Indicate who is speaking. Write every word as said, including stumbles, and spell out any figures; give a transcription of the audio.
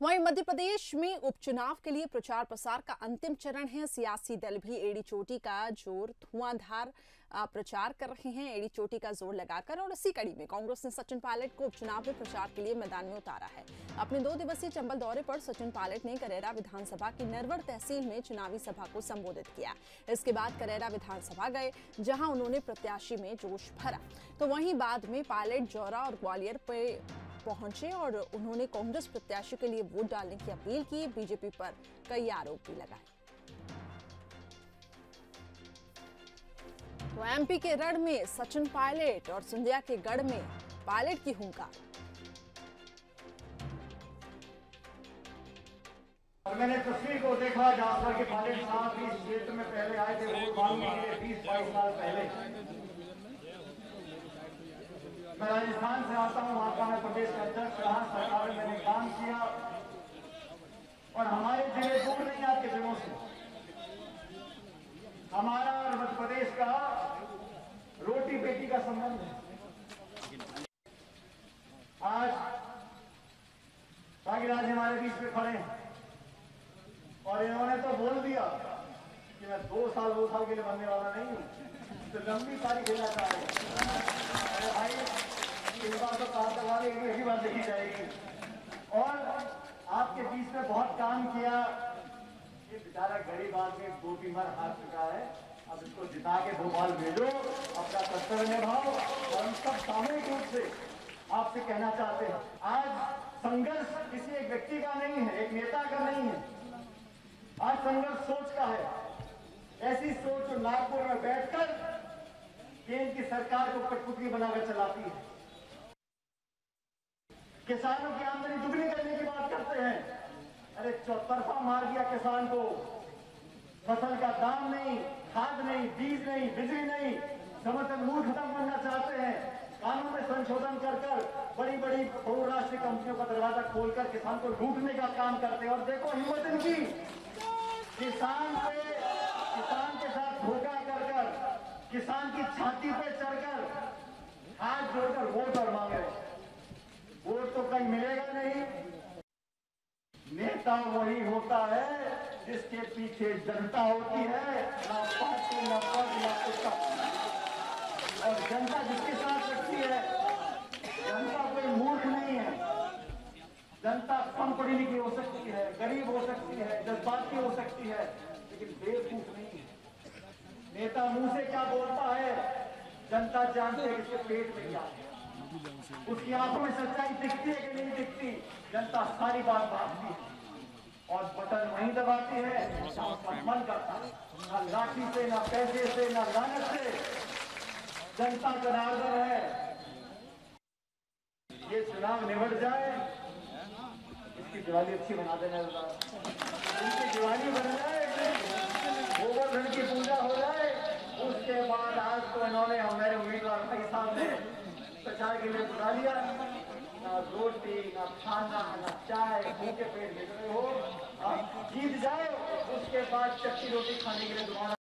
Speaker 1: वहीं मध्य प्रदेश में उपचुनाव के लिए प्रचार प्रसार का अंतिम चरण है। सियासी दल भी एड़ी चोटी का जोर धुआंधार प्रचार कर रहे हैं, एड़ी चोटी का जोर लगाकर। और इसी कड़ी में कांग्रेस ने सचिन पायलट को उपचुनाव में प्रचार के लिए मैदान में उतारा है। अपने दो दिवसीय चंबल दौरे पर सचिन पायलट ने करेरा विधानसभा की नरवर तहसील में चुनावी सभा को संबोधित किया। इसके बाद करेरा विधानसभा गए, जहां उन्होंने प्रत्याशी में जोश भरा। तो वहीं बाद में पायलट जौरा और ग्वालियर पे पहुंचे और उन्होंने कांग्रेस प्रत्याशी के लिए वोट डालने की अपील की। बीजेपी पर कई आरोप भी लगाए। तो एमपी के रण में सचिन पायलट और सिंधिया के गढ़ में पायलट की हुंकार।
Speaker 2: और मैंने तस्वीर को देखा जहां पर कि पायलट साहब इस क्षेत्र में पहले आए थे वोट मांगने के लिए बीस बाईस साल पहले। मैं राजस्थान से आता हूं, वहां का मैं प्रदेश का अध्यक्ष रहा, सरकार में मैंने काम किया और हमारे जिले दूर नहीं आपके जिलों से। हमारा और मध्य प्रदेश का रोटी बेटी का संबंध है। आज भाग्यराज हमारे बीच में खड़े हैं और इन्होंने तो बोल दिया कि मैं दो साल दो साल के लिए बनने वाला नहीं हूं, तो लंबी तारीख लेना चाह रहे हैं। भाई इस बार तो कहा तक वाले एक ही बार देखी जाएगी। और आपके बीच में बहुत काम किया। ये बेचारा गरीब आदमी दो तीन बार हार चुका है, अब इसको जिता के भोपाल भेजो, अपना कर्तव्य निभाओ। और हम सब सामूहिक रूप से आपसे कहना चाहते हैं, आज संघर्ष किसी एक व्यक्ति का नहीं है, एक नेता का नहीं है। आज संघर्ष सोच का है। ऐसी सोच जो नागपुर में बैठकर केंद्र की सरकार को कठपुतली बनाकर चलाती है। किसानों की आमदनी दुगनी करने की बात करते हैं। अरे चौतरफा मार दिया किसान को। फसल का दाम नहीं, खाद नहीं, बीज नहीं, बिजली नहीं, समर्थन मूल्य खत्म करना चाहते हैं। कानून में संशोधन कर कर बड़ी बड़ी बहुराष्ट्रीय कंपनियों का दरवाजा खोलकर किसान को लूटने का काम करते हैं। और देखो हिम्मत इनकी, किसान पे किसान के साथ धोखा कर कर, किसान की छाती पे चढ़कर हाथ जोड़कर वोट और मांग रहे। वोट तो कहीं मिलेगा नहीं। नेता वही होता है जिसके पीछे जनता होती है, ना पार्टी ना पद ना कुत्ता। और जनता जिसके साथ रखती है, जनता कोई मूर्ख नहीं है। जनता कम पढ़ी लिखी हो सकती है, गरीब हो सकती है, जज्बाती हो सकती है, लेकिन बेवकूफ नहीं है। नेता मुंह से क्या बोलता है जनता जानते है इसके पेट में क्या है। उसकी आंखों में सच्चाई दिखती है कि नहीं दिखती, जनता सारी बात भागती है और बटन वहीं दबाती है उसका मन करता है। ना लाठी से, ना पैसे से, ना लानत से जनता जनार्दन है। ये चुनाव निबट जाए, इसकी दिवाली अच्छी बना देना, इनकी दिवाली बन जाए, गोवर्धन की पूजा हो जाए। उसके बाद आज तो इन्होंने हमारे उम्मीदवार भाई साहब ने प्रचार के लिए बुला लिया। ना रोटी, ना खाना, ना चाय, भूखे पेट गिर रहे हो। आप जीत जाओ, उसके बाद चक्की रोटी खाने के लिए दोबारा